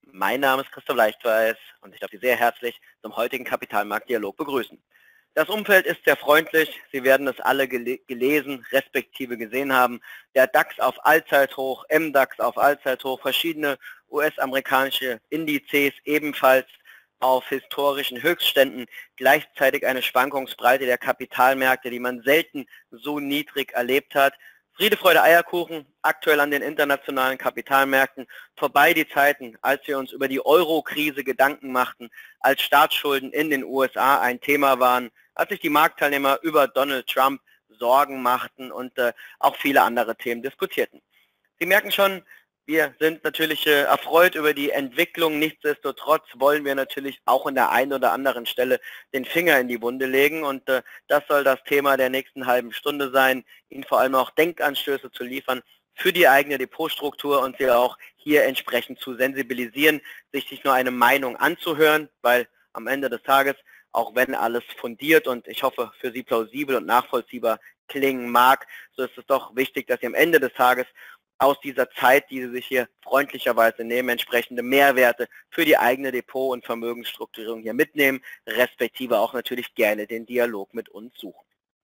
Mein Name ist Christoph Leichtweiß und ich darf Sie sehr herzlich zum heutigen Kapitalmarktdialog begrüßen. Das Umfeld ist sehr freundlich. Sie werden es alle gelesen, respektive gesehen haben. Der DAX auf Allzeithoch, MDAX auf Allzeithoch, verschiedene US-amerikanische Indizes ebenfalls auf historischen Höchstständen, gleichzeitig eine Schwankungsbreite der Kapitalmärkte, die man selten so niedrig erlebt hat. Friede, Freude, Eierkuchen, aktuell an den internationalen Kapitalmärkten. Vorbei die Zeiten, als wir uns über die Euro-Krise Gedanken machten, als Staatsschulden in den USA ein Thema waren, als sich die Marktteilnehmer über Donald Trump Sorgen machten und auch viele andere Themen diskutierten. Sie merken schon, wir sind natürlich erfreut über die Entwicklung. Nichtsdestotrotz wollen wir natürlich auch an der einen oder anderen Stelle den Finger in die Wunde legen. Und das soll das Thema der nächsten halben Stunde sein, Ihnen vor allem auch Denkanstöße zu liefern für die eigene Depotstruktur und Sie auch hier entsprechend zu sensibilisieren, sich nicht nur eine Meinung anzuhören, weil am Ende des Tages, auch wenn alles fundiert und ich hoffe für Sie plausibel und nachvollziehbar klingen mag, so ist es doch wichtig, dass Sie am Ende des Tages aus dieser Zeit, die Sie sich hier freundlicherweise nehmen, entsprechende Mehrwerte für die eigene Depot- und Vermögensstrukturierung hier mitnehmen, respektive auch natürlich gerne den Dialog mit uns suchen.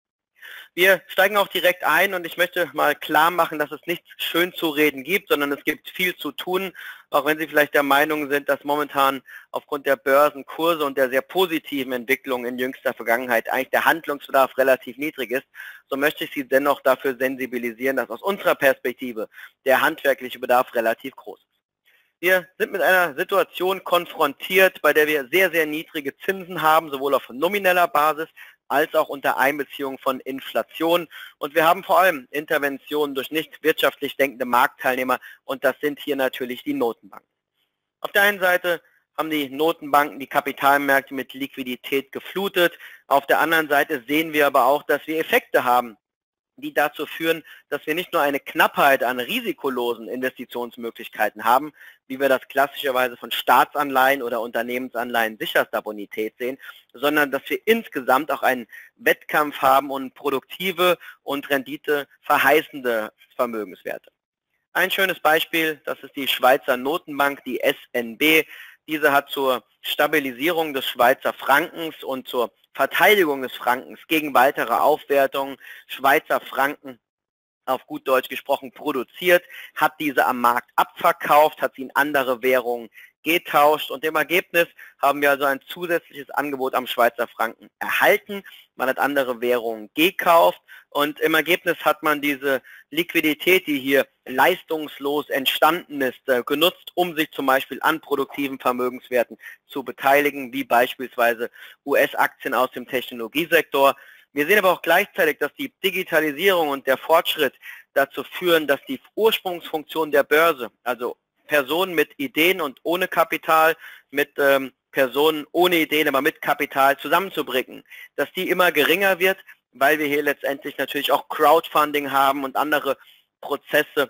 Wir steigen auch direkt ein und ich möchte mal klar machen, dass es nichts schön zu reden gibt, sondern es gibt viel zu tun, auch wenn Sie vielleicht der Meinung sind, dass momentan aufgrund der Börsenkurse und der sehr positiven Entwicklung in jüngster Vergangenheit eigentlich der Handlungsbedarf relativ niedrig ist, so möchte ich Sie dennoch dafür sensibilisieren, dass aus unserer Perspektive der handwerkliche Bedarf relativ groß ist. Wir sind mit einer Situation konfrontiert, bei der wir sehr, sehr niedrige Zinsen haben, sowohl auf nomineller Basis als auch unter Einbeziehung von Inflation. Und wir haben vor allem Interventionen durch nicht wirtschaftlich denkende Marktteilnehmer und das sind hier natürlich die Notenbanken. Auf der einen Seite haben die Notenbanken die Kapitalmärkte mit Liquidität geflutet. Auf der anderen Seite sehen wir aber auch, dass wir Effekte haben, die dazu führen, dass wir nicht nur eine Knappheit an risikolosen Investitionsmöglichkeiten haben, wie wir das klassischerweise von Staatsanleihen oder Unternehmensanleihen sicherster Bonität sehen, sondern dass wir insgesamt auch einen Wettkampf haben um produktive und Rendite verheißende Vermögenswerte. Ein schönes Beispiel, das ist die Schweizer Notenbank, die SNB. Diese hat zur Stabilisierung des Schweizer Frankens und zur Verteidigung des Frankens gegen weitere Aufwertungen Schweizer Franken auf gut Deutsch gesprochen produziert, hat diese am Markt abverkauft, hat sie in andere Währungen getauscht und im Ergebnis haben wir also ein zusätzliches Angebot am Schweizer Franken erhalten. Man hat andere Währungen gekauft und im Ergebnis hat man diese Liquidität, die hier leistungslos entstanden ist, genutzt, um sich zum Beispiel an produktiven Vermögenswerten zu beteiligen, wie beispielsweise US-Aktien aus dem Technologiesektor. Wir sehen aber auch gleichzeitig, dass die Digitalisierung und der Fortschritt dazu führen, dass die Ursprungsfunktion der Börse, also Personen mit Ideen und ohne Kapital, mit Personen ohne Ideen, aber mit Kapital zusammenzubringen, dass die immer geringer wird, weil wir hier letztendlich natürlich auch Crowdfunding haben und andere Prozesse,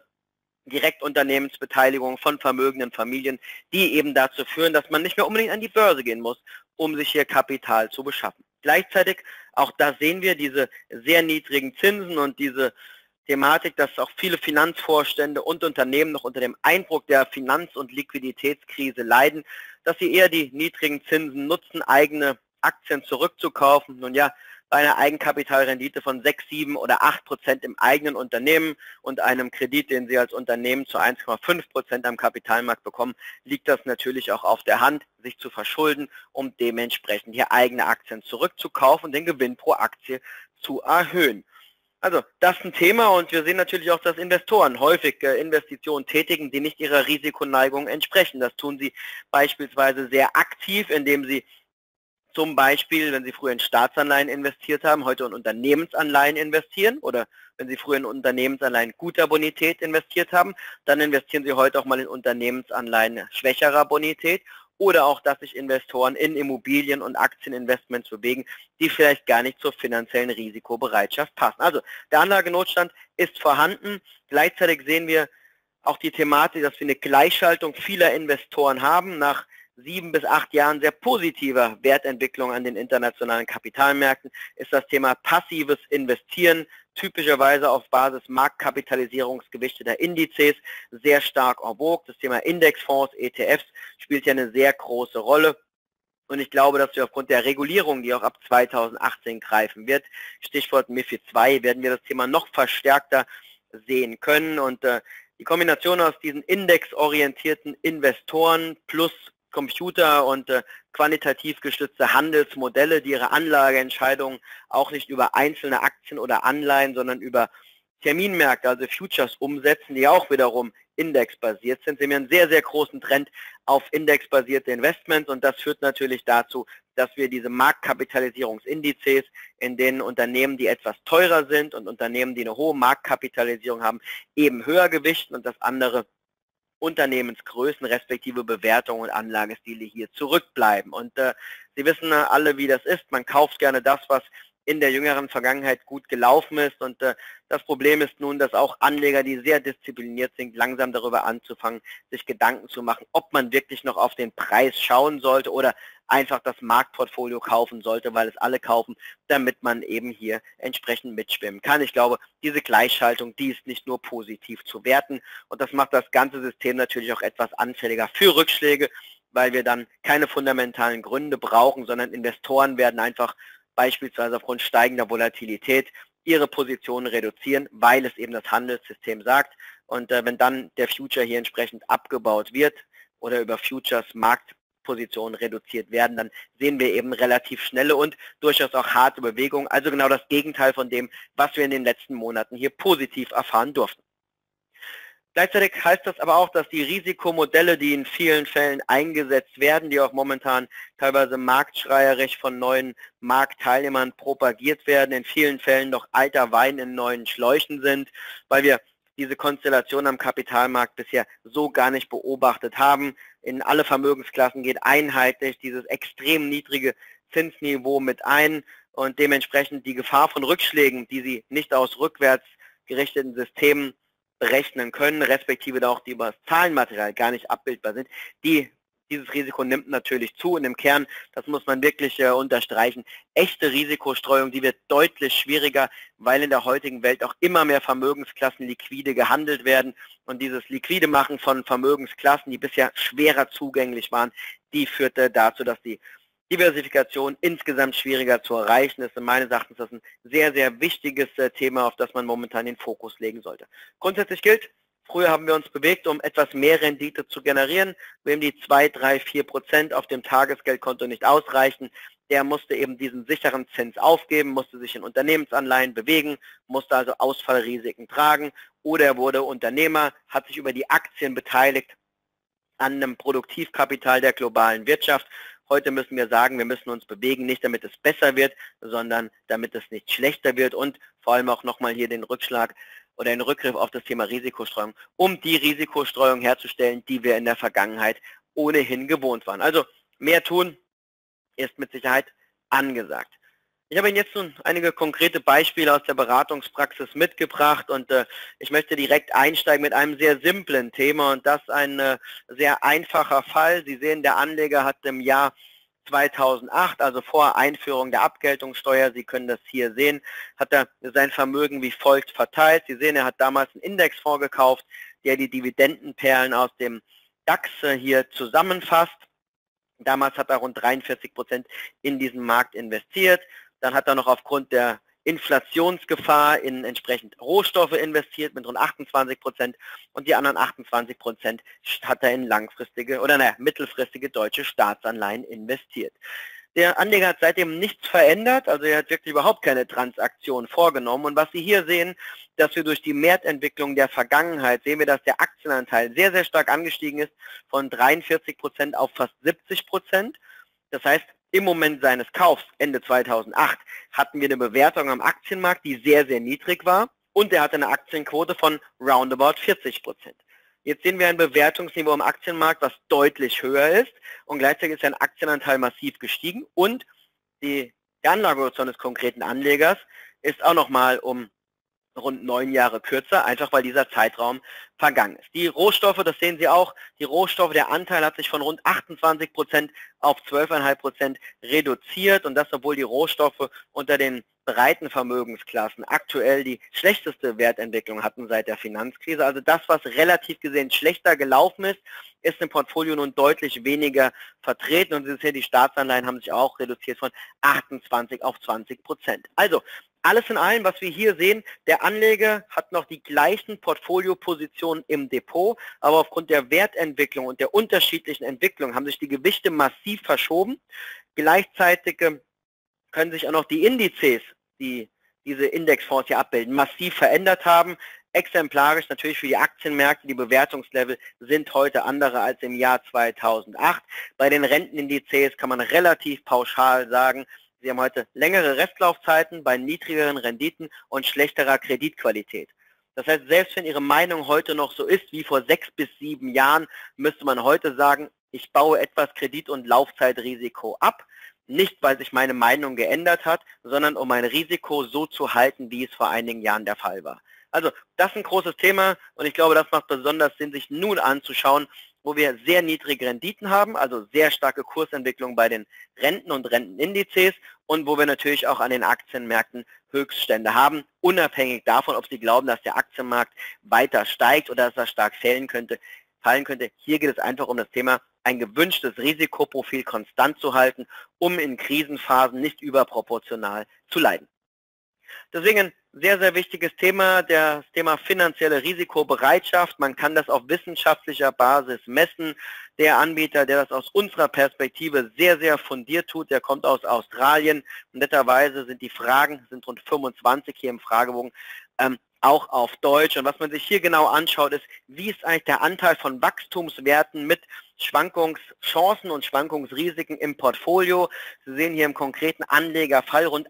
Direktunternehmensbeteiligung von vermögenden Familien, die eben dazu führen, dass man nicht mehr unbedingt an die Börse gehen muss, um sich hier Kapital zu beschaffen. Gleichzeitig, auch da sehen wir diese sehr niedrigen Zinsen und diese Thematik, dass auch viele Finanzvorstände und Unternehmen noch unter dem Eindruck der Finanz- und Liquiditätskrise leiden, dass sie eher die niedrigen Zinsen nutzen, eigene Aktien zurückzukaufen. Nun ja, bei einer Eigenkapitalrendite von 6, 7 oder 8% im eigenen Unternehmen und einem Kredit, den Sie als Unternehmen zu 1,5% am Kapitalmarkt bekommen, liegt das natürlich auch auf der Hand, sich zu verschulden, um dementsprechend hier eigene Aktien zurückzukaufen und den Gewinn pro Aktie zu erhöhen. Also das ist ein Thema und wir sehen natürlich auch, dass Investoren häufig Investitionen tätigen, die nicht ihrer Risikoneigung entsprechen. Das tun sie beispielsweise sehr aktiv, indem sie zum Beispiel, wenn Sie früher in Staatsanleihen investiert haben, heute in Unternehmensanleihen investieren oder wenn Sie früher in Unternehmensanleihen guter Bonität investiert haben, dann investieren Sie heute auch mal in Unternehmensanleihen schwächerer Bonität oder auch, dass sich Investoren in Immobilien- und Aktieninvestments bewegen, die vielleicht gar nicht zur finanziellen Risikobereitschaft passen. Also der Anlagenotstand ist vorhanden. Gleichzeitig sehen wir auch die Thematik, dass wir eine Gleichschaltung vieler Investoren haben nach 7 bis 8 Jahren sehr positiver Wertentwicklung an den internationalen Kapitalmärkten ist das Thema passives Investieren typischerweise auf Basis marktkapitalisierungsgewichteter Indizes sehr stark en vogue. Das Thema Indexfonds, ETFs spielt ja eine sehr große Rolle. Und ich glaube, dass wir aufgrund der Regulierung, die auch ab 2018 greifen wird, Stichwort MiFID II, werden wir das Thema noch verstärkter sehen können. Und die Kombination aus diesen indexorientierten Investoren plus Computer und quantitativ gestützte Handelsmodelle, die ihre Anlageentscheidungen auch nicht über einzelne Aktien oder Anleihen, sondern über Terminmärkte, also Futures umsetzen, die auch wiederum indexbasiert sind, sehen wir einen sehr, sehr großen Trend auf indexbasierte Investments und das führt natürlich dazu, dass wir diese Marktkapitalisierungsindizes, in denen Unternehmen, die etwas teurer sind und Unternehmen, die eine hohe Marktkapitalisierung haben, eben höher gewichten und dass andere Unternehmensgrößen respektive Bewertungen und Anlagestile hier zurückbleiben. Und Sie wissen alle, wie das ist. Man kauft gerne das, was in der jüngeren Vergangenheit gut gelaufen ist. Und das Problem ist nun, dass auch Anleger, die sehr diszipliniert sind, langsam darüber anzufangen, sich Gedanken zu machen, ob man wirklich noch auf den Preis schauen sollte oder einfach das Marktportfolio kaufen sollte, weil es alle kaufen, damit man eben hier entsprechend mitschwimmen kann. Ich glaube, diese Gleichschaltung, die ist nicht nur positiv zu werten und das macht das ganze System natürlich auch etwas anfälliger für Rückschläge, weil wir dann keine fundamentalen Gründe brauchen, sondern Investoren werden einfach beispielsweise aufgrund steigender Volatilität ihre Positionen reduzieren, weil es eben das Handelssystem sagt. Und wenn dann der Future hier entsprechend abgebaut wird oder über Futures Marktpositionen reduziert werden, dann sehen wir eben relativ schnelle und durchaus auch harte Bewegungen. Also genau das Gegenteil von dem, was wir in den letzten Monaten hier positiv erfahren durften. Gleichzeitig heißt das aber auch, dass die Risikomodelle, die in vielen Fällen eingesetzt werden, die auch momentan teilweise marktschreierisch von neuen Marktteilnehmern propagiert werden, in vielen Fällen noch alter Wein in neuen Schläuchen sind, weil wir diese Konstellation am Kapitalmarkt bisher so gar nicht beobachtet haben. In alle Vermögensklassen geht einheitlich dieses extrem niedrige Zinsniveau mit ein und dementsprechend die Gefahr von Rückschlägen, die Sie nicht aus rückwärts gerichteten Systemen berechnen können, respektive da auch die über das Zahlenmaterial gar nicht abbildbar sind, dieses Risiko nimmt natürlich zu und im Kern, das muss man wirklich unterstreichen, echte Risikostreuung, die wird deutlich schwieriger, weil in der heutigen Welt auch immer mehr Vermögensklassen liquide gehandelt werden und dieses liquide Machen von Vermögensklassen, die bisher schwerer zugänglich waren, die führte dazu, dass die Diversifikation insgesamt schwieriger zu erreichen ist. Und meines Erachtens ist das ein sehr, sehr wichtiges Thema, auf das man momentan den Fokus legen sollte. Grundsätzlich gilt, früher haben wir uns bewegt, um etwas mehr Rendite zu generieren. Wem die 2, 3, 4% auf dem Tagesgeldkonto nicht ausreichen, der musste eben diesen sicheren Zins aufgeben, musste sich in Unternehmensanleihen bewegen, musste also Ausfallrisiken tragen oder er wurde Unternehmer, hat sich über die Aktien beteiligt an einem Produktivkapital der globalen Wirtschaft. Heute müssen wir sagen, wir müssen uns bewegen, nicht damit es besser wird, sondern damit es nicht schlechter wird und vor allem auch nochmal hier den Rückschlag oder den Rückgriff auf das Thema Risikostreuung, um die Risikostreuung herzustellen, die wir in der Vergangenheit ohnehin gewohnt waren. Also mehr tun ist mit Sicherheit angesagt. Ich habe Ihnen jetzt nun einige konkrete Beispiele aus der Beratungspraxis mitgebracht und ich möchte direkt einsteigen mit einem sehr simplen Thema und das ein sehr einfacher Fall. Sie sehen, der Anleger hat im Jahr 2008, also vor Einführung der Abgeltungssteuer, Sie können das hier sehen, hat er sein Vermögen wie folgt verteilt. Sie sehen, er hat damals einen Indexfonds gekauft, der die Dividendenperlen aus dem DAX hier zusammenfasst. Damals hat er rund 43% in diesen Markt investiert. Dann hat er noch aufgrund der Inflationsgefahr in entsprechend Rohstoffe investiert mit rund 28% und die anderen 28% hat er in langfristige oder mittelfristige deutsche Staatsanleihen investiert. Der Anleger hat seitdem nichts verändert, also er hat wirklich überhaupt keine Transaktion vorgenommen und was Sie hier sehen, dass wir durch die Wertentwicklung der Vergangenheit sehen wir, dass der Aktienanteil sehr, sehr stark angestiegen ist von 43% auf fast 70%. Das heißt, im Moment seines Kaufs, Ende 2008, hatten wir eine Bewertung am Aktienmarkt, die sehr, sehr niedrig war und er hatte eine Aktienquote von roundabout 40%. Jetzt sehen wir ein Bewertungsniveau am Aktienmarkt, was deutlich höher ist und gleichzeitig ist sein Aktienanteil massiv gestiegen und der Anlagehorizont des konkreten Anlegers ist auch nochmal um rund 9 Jahre kürzer, einfach weil dieser Zeitraum vergangen ist. Die Rohstoffe, das sehen Sie auch, die Rohstoffe, der Anteil hat sich von rund 28% auf 12,5% reduziert und das, obwohl die Rohstoffe unter den breiten Vermögensklassen aktuell die schlechteste Wertentwicklung hatten seit der Finanzkrise. Also das, was relativ gesehen schlechter gelaufen ist, ist im Portfolio nun deutlich weniger vertreten und Sie sehen, die Staatsanleihen haben sich auch reduziert von 28 auf 20%. Also alles in allem, was wir hier sehen, der Anleger hat noch die gleichen Portfoliopositionen im Depot, aber aufgrund der Wertentwicklung und der unterschiedlichen Entwicklung haben sich die Gewichte massiv verschoben. Gleichzeitig können sich auch noch die Indizes, die diese Indexfonds hier abbilden, massiv verändert haben. Exemplarisch natürlich für die Aktienmärkte, die Bewertungslevel sind heute andere als im Jahr 2008. Bei den Rentenindizes kann man relativ pauschal sagen, Sie haben heute längere Restlaufzeiten bei niedrigeren Renditen und schlechterer Kreditqualität. Das heißt, selbst wenn Ihre Meinung heute noch so ist wie vor 6 bis 7 Jahren, müsste man heute sagen, ich baue etwas Kredit- und Laufzeitrisiko ab. Nicht, weil sich meine Meinung geändert hat, sondern um mein Risiko so zu halten, wie es vor einigen Jahren der Fall war. Also das ist ein großes Thema und ich glaube, das macht besonders Sinn, sich nun anzuschauen, wo wir sehr niedrige Renditen haben, also sehr starke Kursentwicklung bei den Renten und Rentenindizes und wo wir natürlich auch an den Aktienmärkten Höchststände haben, unabhängig davon, ob Sie glauben, dass der Aktienmarkt weiter steigt oder dass er stark fallen könnte. Hier geht es einfach um das Thema, ein gewünschtes Risikoprofil konstant zu halten, um in Krisenphasen nicht überproportional zu leiden. Deswegen ein sehr, sehr wichtiges Thema, das Thema finanzielle Risikobereitschaft. Man kann das auf wissenschaftlicher Basis messen. Der Anbieter, der das aus unserer Perspektive sehr, sehr fundiert tut, der kommt aus Australien. Netterweise sind die Fragen, sind rund 25 hier im Fragebogen, auch auf Deutsch. Und was man sich hier genau anschaut, ist, wie ist eigentlich der Anteil von Wachstumswerten mit Schwankungschancen und Schwankungsrisiken im Portfolio. Sie sehen hier im konkreten Anlegerfall rund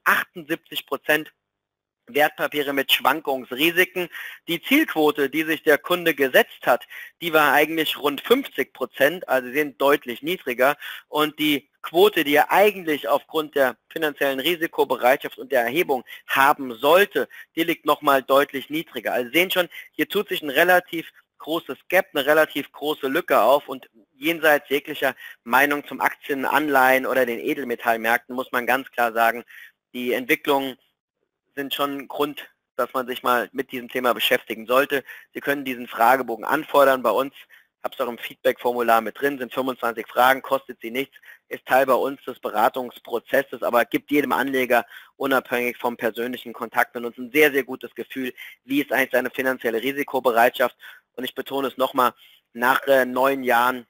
78% Wertpapiere mit Schwankungsrisiken. Die Zielquote, die sich der Kunde gesetzt hat, die war eigentlich rund 50%, also sie sind deutlich niedriger. Und die Quote, die er eigentlich aufgrund der finanziellen Risikobereitschaft und der Erhebung haben sollte, die liegt nochmal deutlich niedriger. Also Sie sehen schon, hier tut sich ein relativ großes Gap, eine relativ große Lücke auf und jenseits jeglicher Meinung zum Aktien, Anleihen oder den Edelmetallmärkten muss man ganz klar sagen, die Entwicklungen sind schon ein Grund, dass man sich mal mit diesem Thema beschäftigen sollte. Sie können diesen Fragebogen anfordern bei uns. Ich habe es auch im Feedback-Formular mit drin, sind 25 Fragen, kostet Sie nichts, ist Teil bei uns des Beratungsprozesses, aber gibt jedem Anleger unabhängig vom persönlichen Kontakt mit uns ein sehr, sehr gutes Gefühl, wie ist eigentlich seine finanzielle Risikobereitschaft. Und ich betone es nochmal, nach 9 Jahren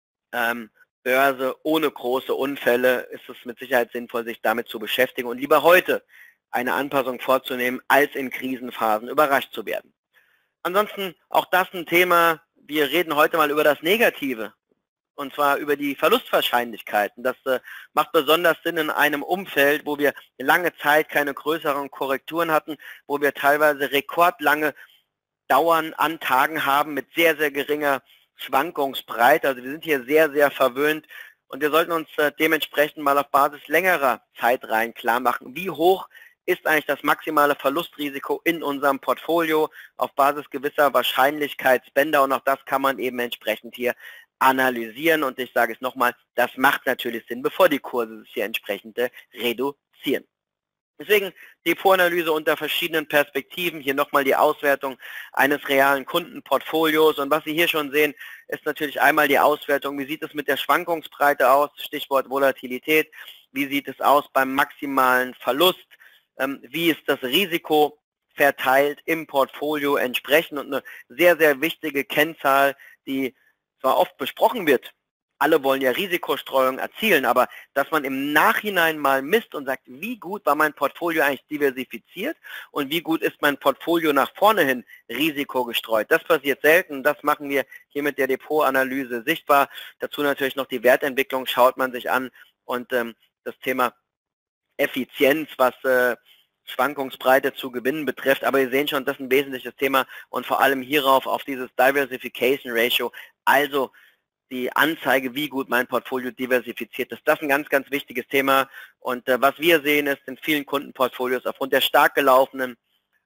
Börse ohne große Unfälle ist es mit Sicherheit sinnvoll, sich damit zu beschäftigen und lieber heute eine Anpassung vorzunehmen, als in Krisenphasen überrascht zu werden. Ansonsten auch das ein Thema, wir reden heute mal über das Negative, und zwar über die Verlustwahrscheinlichkeiten. Das macht besonders Sinn in einem Umfeld, wo wir lange Zeit keine größeren Korrekturen hatten, wo wir teilweise rekordlange Dauern an Tagen haben mit sehr, sehr geringer Schwankungsbreite. Also wir sind hier sehr, sehr verwöhnt und wir sollten uns dementsprechend mal auf Basis längerer Zeitreihen klar machen, wie hoch ist eigentlich das maximale Verlustrisiko in unserem Portfolio auf Basis gewisser Wahrscheinlichkeitsbänder und auch das kann man eben entsprechend hier analysieren und ich sage es nochmal, das macht natürlich Sinn, bevor die Kurse sich hier entsprechend reduzieren. Deswegen Depotanalyse unter verschiedenen Perspektiven, hier nochmal die Auswertung eines realen Kundenportfolios und was Sie hier schon sehen, ist natürlich einmal die Auswertung, wie sieht es mit der Schwankungsbreite aus, Stichwort Volatilität, wie sieht es aus beim maximalen Verlust, wie ist das Risiko verteilt im Portfolio entsprechend und eine sehr, sehr wichtige Kennzahl, die zwar oft besprochen wird, alle wollen ja Risikostreuung erzielen, aber dass man im Nachhinein mal misst und sagt, wie gut war mein Portfolio eigentlich diversifiziert und wie gut ist mein Portfolio nach vorne hin risikogestreut. Das passiert selten, das machen wir hier mit der Depotanalyse sichtbar. Dazu natürlich noch die Wertentwicklung schaut man sich an und das Thema Effizienz, was Schwankungsbreite zu gewinnen betrifft, aber ihr seht schon, das ist ein wesentliches Thema und vor allem hierauf auf dieses Diversification Ratio, also die Anzeige, wie gut mein Portfolio diversifiziert ist. Das ist ein ganz, ganz wichtiges Thema und was wir sehen ist in vielen Kundenportfolios aufgrund der stark gelaufenen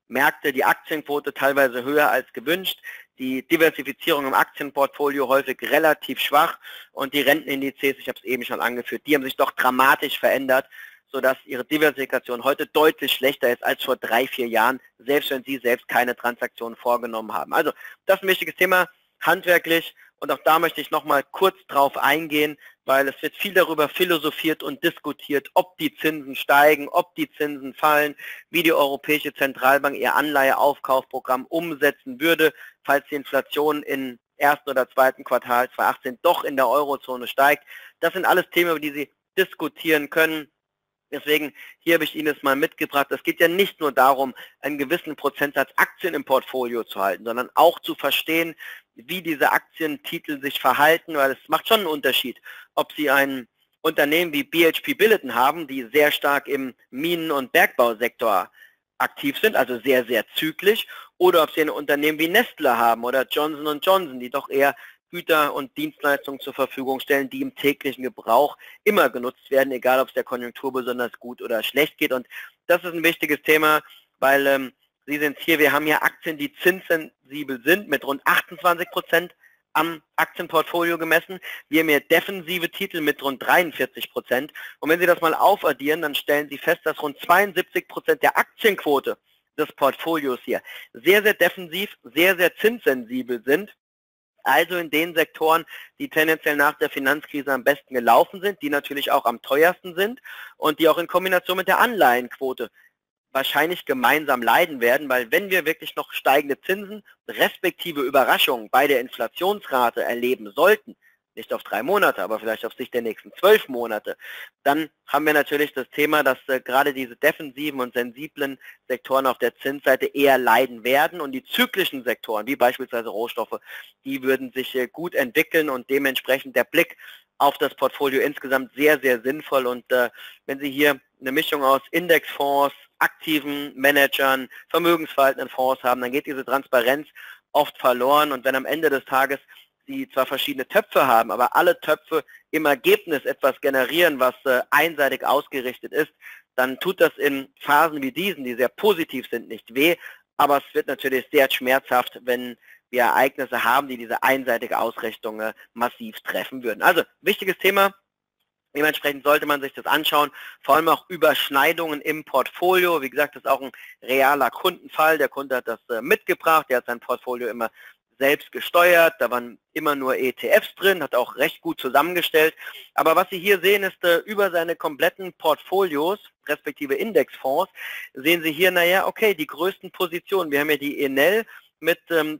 Märkte, die Aktienquote teilweise höher als gewünscht, die Diversifizierung im Aktienportfolio häufig relativ schwach und die Rentenindizes, ich habe es eben schon angeführt, die haben sich doch dramatisch verändert, sodass ihre Diversifikation heute deutlich schlechter ist als vor 3, 4 Jahren, selbst wenn Sie selbst keine Transaktionen vorgenommen haben. Also das ist ein wichtiges Thema, handwerklich, und auch da möchte ich nochmal kurz drauf eingehen, weil es wird viel darüber philosophiert und diskutiert, ob die Zinsen steigen, ob die Zinsen fallen, wie die Europäische Zentralbank ihr Anleiheaufkaufprogramm umsetzen würde, falls die Inflation im ersten oder zweiten Quartal 2018 doch in der Eurozone steigt. Das sind alles Themen, über die Sie diskutieren können. Deswegen, hier habe ich Ihnen es mal mitgebracht. Es geht ja nicht nur darum, einen gewissen Prozentsatz Aktien im Portfolio zu halten, sondern auch zu verstehen, wie diese Aktientitel sich verhalten, weil es macht schon einen Unterschied, ob Sie ein Unternehmen wie BHP Billiton haben, die sehr stark im Minen- und Bergbausektor aktiv sind, also sehr, sehr zyklisch, oder ob Sie ein Unternehmen wie Nestle haben oder Johnson & Johnson, die doch eher Güter und Dienstleistungen zur Verfügung stellen, die im täglichen Gebrauch immer genutzt werden, egal ob es der Konjunktur besonders gut oder schlecht geht. Und das ist ein wichtiges Thema, weil Sie sind hier, wir haben hier Aktien, die zinssensibel sind, mit rund 28% am Aktienportfolio gemessen. Wir haben hier defensive Titel mit rund 43%. Und wenn Sie das mal aufaddieren, dann stellen Sie fest, dass rund 72% der Aktienquote des Portfolios hier sehr, sehr defensiv, sehr, sehr zinssensibel sind. Also in den Sektoren, die tendenziell nach der Finanzkrise am besten gelaufen sind, die natürlich auch am teuersten sind und die auch in Kombination mit der Anleihenquote wahrscheinlich gemeinsam leiden werden, weil wenn wir wirklich noch steigende Zinsen respektive Überraschungen bei der Inflationsrate erleben sollten, nicht auf 3 Monate, aber vielleicht auf Sicht der nächsten 12 Monate, dann haben wir natürlich das Thema, dass gerade diese defensiven und sensiblen Sektoren auf der Zinsseite eher leiden werden und die zyklischen Sektoren, wie beispielsweise Rohstoffe, die würden sich gut entwickeln und dementsprechend der Blick auf das Portfolio insgesamt sehr, sehr sinnvoll. Und wenn Sie hier eine Mischung aus Indexfonds, aktiven Managern, vermögensverwaltenden Fonds haben, dann geht diese Transparenz oft verloren und wenn am Ende des Tages Sie zwar verschiedene Töpfe haben, aber alle Töpfe im Ergebnis etwas generieren, was einseitig ausgerichtet ist, dann tut das in Phasen wie diesen, die sehr positiv sind, nicht weh, aber es wird natürlich sehr schmerzhaft, wenn wir Ereignisse haben, die diese einseitige Ausrichtung massiv treffen würden. Also, wichtiges Thema. Dementsprechend sollte man sich das anschauen, vor allem auch Überschneidungen im Portfolio. Wie gesagt, das ist auch ein realer Kundenfall. Der Kunde hat das mitgebracht, der hat sein Portfolio immer selbst gesteuert, da waren immer nur ETFs drin, hat auch recht gut zusammengestellt. Aber was Sie hier sehen, ist über seine kompletten Portfolios, respektive Indexfonds, sehen Sie hier, naja, okay, die größten Positionen. Wir haben ja die Enel mit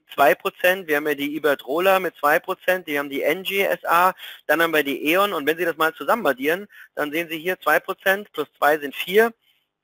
2%, wir haben ja die Iberdrola mit 2%, die haben die Engie SA, dann haben wir die E.ON und wenn Sie das mal zusammen addieren, dann sehen Sie hier 2% plus 2 sind 4,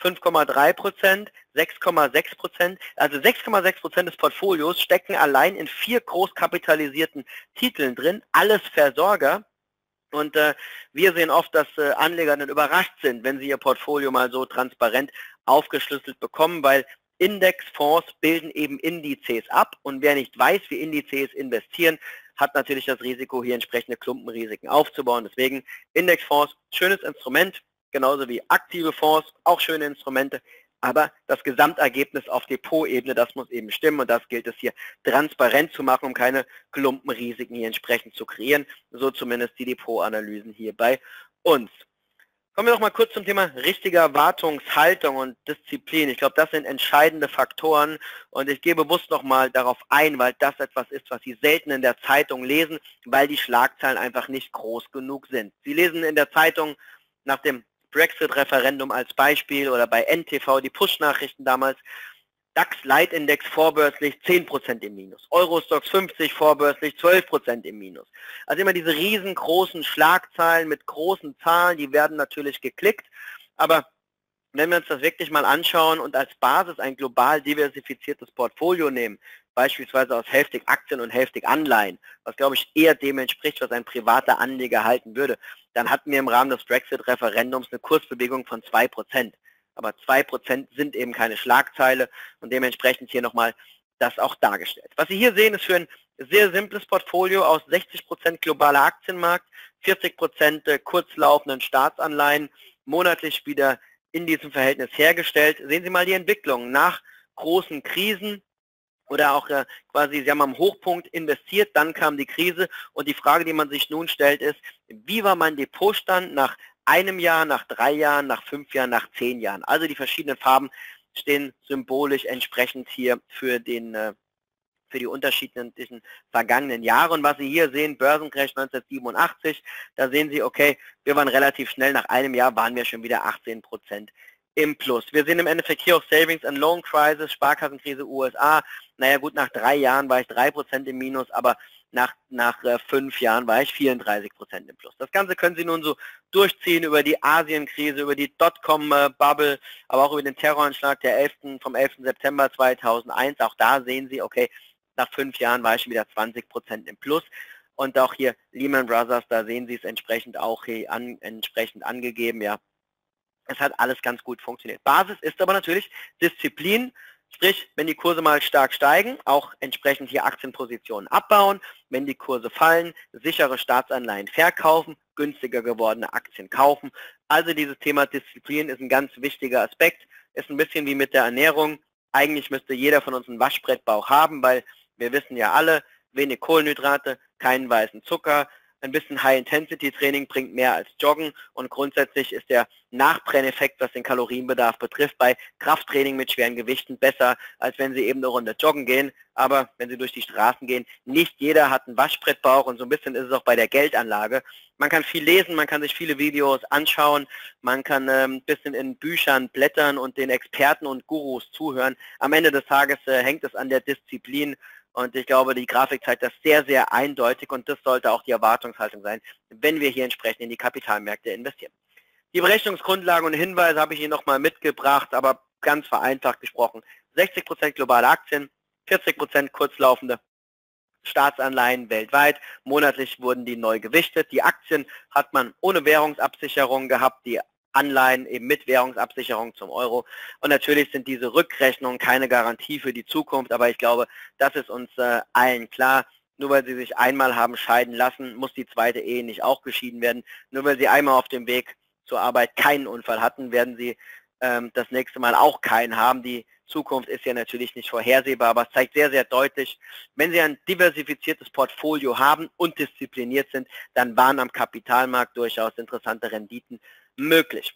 5,3%, 6,6%, also 6,6% des Portfolios stecken allein in 4 großkapitalisierten Titeln drin, alles Versorger. Und wir sehen oft, dass Anleger dann überrascht sind, wenn sie ihr Portfolio mal so transparent aufgeschlüsselt bekommen, weil Indexfonds bilden eben Indizes ab und wer nicht weiß, wie Indizes investieren, hat natürlich das Risiko, hier entsprechende Klumpenrisiken aufzubauen. Deswegen Indexfonds, schönes Instrument, genauso wie aktive Fonds, auch schöne Instrumente, aber das Gesamtergebnis auf Depotebene, das muss eben stimmen und das gilt es hier transparent zu machen, um keine Klumpenrisiken hier entsprechend zu kreieren, so zumindest die Depotanalysen hier bei uns. Kommen wir noch mal kurz zum Thema richtige Erwartungshaltung und Disziplin. Ich glaube, das sind entscheidende Faktoren und ich gehe bewusst noch mal darauf ein, weil das etwas ist, was Sie selten in der Zeitung lesen, weil die Schlagzeilen einfach nicht groß genug sind. Sie lesen in der Zeitung nach dem Brexit-Referendum als Beispiel oder bei NTV die Push-Nachrichten damals, DAX-Leitindex vorbörslich 10% im Minus, Eurostoxx 50 vorbörslich 12% im Minus. Also immer diese riesengroßen Schlagzeilen mit großen Zahlen, die werden natürlich geklickt, aber wenn wir uns das wirklich mal anschauen und als Basis ein global diversifiziertes Portfolio nehmen, beispielsweise aus hälftig Aktien und hälftig Anleihen, was glaube ich eher dem entspricht, was ein privater Anleger halten würde, dann hatten wir im Rahmen des Brexit-Referendums eine Kursbewegung von 2%. Aber 2% sind eben keine Schlagzeile und dementsprechend hier nochmal das auch dargestellt. Was Sie hier sehen, ist für ein sehr simples Portfolio aus 60% globaler Aktienmarkt, 40% kurzlaufenden Staatsanleihen, monatlich wieder in diesem Verhältnis hergestellt. Sehen Sie mal die Entwicklung nach großen Krisen oder auch quasi, sie haben am Hochpunkt investiert, dann kam die Krise und die Frage, die man sich nun stellt, ist, wie war mein Depotstand nach einem Jahr, nach 3 Jahren, nach 5 Jahren, nach 10 Jahren? Also die verschiedenen Farben stehen symbolisch entsprechend hier für die unterschiedlichen vergangenen Jahre. Und was Sie hier sehen, Börsencrash 1987, da sehen Sie, okay, wir waren relativ schnell, nach einem Jahr waren wir schon wieder 18% im Plus. Wir sehen im Endeffekt hier auch Savings and Loan Crisis, Sparkassenkrise USA. Naja gut, nach 3 Jahren war ich 3% im Minus, aber nach 5 Jahren war ich 34% im Plus. Das Ganze können Sie nun so durchziehen über die Asienkrise, über die Dotcom-Bubble, aber auch über den Terroranschlag vom 11. September 2001. Auch da sehen Sie, okay, nach 5 Jahren war ich schon wieder 20% im Plus. Und auch hier Lehman Brothers, da sehen Sie es entsprechend auch hier entsprechend angegeben. Ja, es hat alles ganz gut funktioniert. Basis ist aber natürlich Disziplin, sprich, wenn die Kurse mal stark steigen, auch entsprechend hier Aktienpositionen abbauen, wenn die Kurse fallen, sichere Staatsanleihen verkaufen, günstiger gewordene Aktien kaufen. Also dieses Thema Disziplin ist ein ganz wichtiger Aspekt, ist ein bisschen wie mit der Ernährung. Eigentlich müsste jeder von uns einen Waschbrettbauch haben, weil wir wissen ja alle, wenig Kohlenhydrate, keinen weißen Zucker, ein bisschen High-Intensity-Training bringt mehr als Joggen und grundsätzlich ist der Nachbrenneffekt, was den Kalorienbedarf betrifft, bei Krafttraining mit schweren Gewichten besser, als wenn Sie eben eine Runde joggen gehen. Aber wenn Sie durch die Straßen gehen, nicht jeder hat einen Waschbrettbauch und so ein bisschen ist es auch bei der Geldanlage. Man kann viel lesen, man kann sich viele Videos anschauen, man kann ein bisschen in Büchern blättern und den Experten und Gurus zuhören. Am Ende des Tages hängt es an der Disziplin. Und ich glaube, die Grafik zeigt das sehr, sehr eindeutig und das sollte auch die Erwartungshaltung sein, wenn wir hier entsprechend in die Kapitalmärkte investieren. Die Berechnungsgrundlagen und Hinweise habe ich Ihnen nochmal mitgebracht, aber ganz vereinfacht gesprochen. 60% globale Aktien, 40% kurzlaufende Staatsanleihen weltweit. Monatlich wurden die neu gewichtet. Die Aktien hat man ohne Währungsabsicherung gehabt, die Anleihen eben mit Währungsabsicherung zum Euro. Und natürlich sind diese Rückrechnungen keine Garantie für die Zukunft, aber ich glaube, das ist uns allen klar. Nur weil Sie sich einmal haben scheiden lassen, muss die zweite Ehe nicht auch geschieden werden. Nur weil Sie einmal auf dem Weg zur Arbeit keinen Unfall hatten, werden Sie das nächste Mal auch keinen haben. Die Zukunft ist ja natürlich nicht vorhersehbar, aber es zeigt sehr, sehr deutlich, wenn Sie ein diversifiziertes Portfolio haben und diszipliniert sind, dann waren am Kapitalmarkt durchaus interessante Renditen möglich.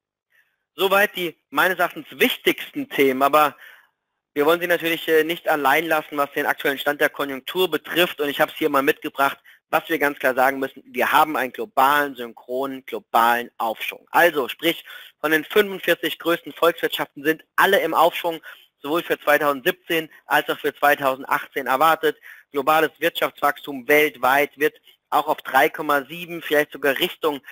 Soweit die meines Erachtens wichtigsten Themen, aber wir wollen Sie natürlich nicht allein lassen, was den aktuellen Stand der Konjunktur betrifft und ich habe es hier mal mitgebracht, was wir ganz klar sagen müssen, wir haben einen globalen, synchronen, globalen Aufschwung. Also sprich, von den 45 größten Volkswirtschaften sind alle im Aufschwung, sowohl für 2017 als auch für 2018 erwartet. Globales Wirtschaftswachstum weltweit wird auch auf 3,7, vielleicht sogar Richtung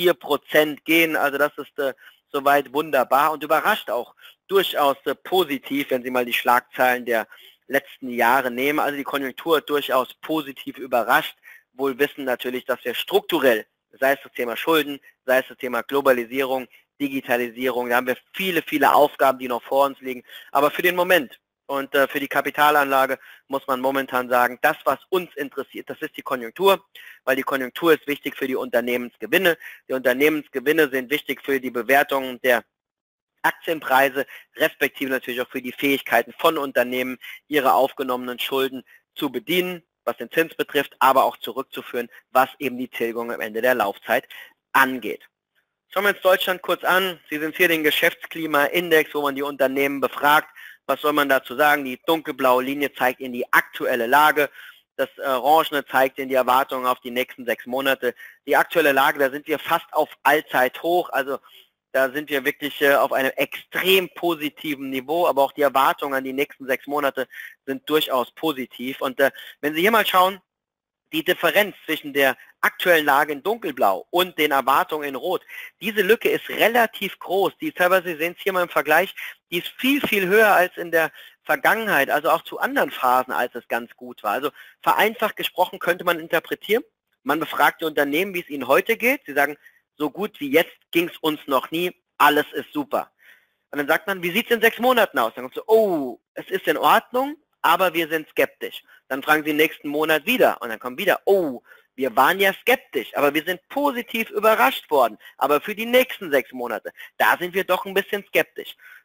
4% gehen. Also das ist soweit wunderbar und überrascht auch durchaus positiv, wenn Sie mal die Schlagzeilen der letzten Jahre nehmen. Also die Konjunktur hat durchaus positiv überrascht. Wohl wissen natürlich, dass wir strukturell, sei es das Thema Schulden, sei es das Thema Globalisierung, Digitalisierung, da haben wir viele, viele Aufgaben, die noch vor uns liegen. Aber für den Moment und für die Kapitalanlage muss man momentan sagen, das, was uns interessiert, das ist die Konjunktur, weil die Konjunktur ist wichtig für die Unternehmensgewinne. Die Unternehmensgewinne sind wichtig für die Bewertung der Aktienpreise, respektive natürlich auch für die Fähigkeiten von Unternehmen, ihre aufgenommenen Schulden zu bedienen, was den Zins betrifft, aber auch zurückzuführen, was eben die Tilgung am Ende der Laufzeit angeht. Schauen wir uns Deutschland kurz an. Sie sehen hier den Geschäftsklimaindex, wo man die Unternehmen befragt. Was soll man dazu sagen? Die dunkelblaue Linie zeigt Ihnen die aktuelle Lage. Das Orangene zeigt Ihnen die Erwartungen auf die nächsten 6 Monate. Die aktuelle Lage, da sind wir fast auf Allzeithoch. Also da sind wir wirklich auf einem extrem positiven Niveau, aber auch die Erwartungen an die nächsten 6 Monate sind durchaus positiv. Und wenn Sie hier mal schauen, die Differenz zwischen der aktuellen Lage in dunkelblau und den Erwartungen in rot, diese Lücke ist relativ groß. Die ist teilweise, Sie sehen es hier mal im Vergleich, die ist viel, viel höher als in der Vergangenheit, also auch zu anderen Phasen, als es ganz gut war. Also vereinfacht gesprochen könnte man interpretieren, man befragt die Unternehmen, wie es ihnen heute geht. Sie sagen, so gut wie jetzt ging es uns noch nie, alles ist super. Und dann sagt man, wie sieht es in 6 Monaten aus? Dann kommt so, oh, es ist in Ordnung, aber wir sind skeptisch. Dann fragen Sie nächsten Monat wieder und dann kommt wieder, oh, wir waren ja skeptisch, aber wir sind positiv überrascht worden. Aber für die nächsten 6 Monate, da sind wir doch ein bisschen skeptisch.